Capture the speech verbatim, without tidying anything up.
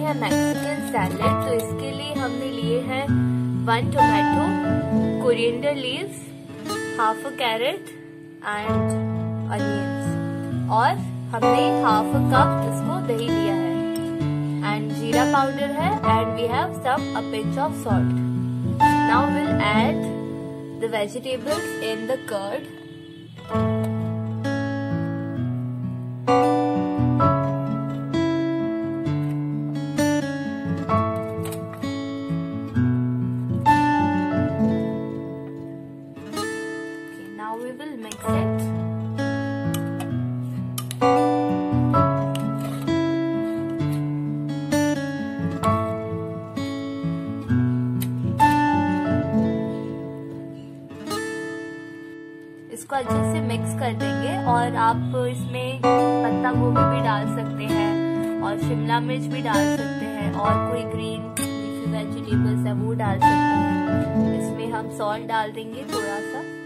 हैं Mexican salad. तो इसके लिए हमने लिए हैं one tomato, coriander leaves, half a carrot and onions, और हमने हाफ अ कप इसको दही लिया है, एंड जीरा पाउडर है, and we have some a pinch of salt. Now will add the vegetables in the curd. Now we will mix it. इसको अच्छे से मिक्स कर देंगे, और आप इसमें पत्ता गोभी भी डाल सकते हैं और शिमला मिर्च भी डाल सकते हैं, और कोई ग्रीन लीफी वेजिटेबल्स है वो डाल सकते हैं। इसमें हम सॉल्ट डाल देंगे थोड़ा सा।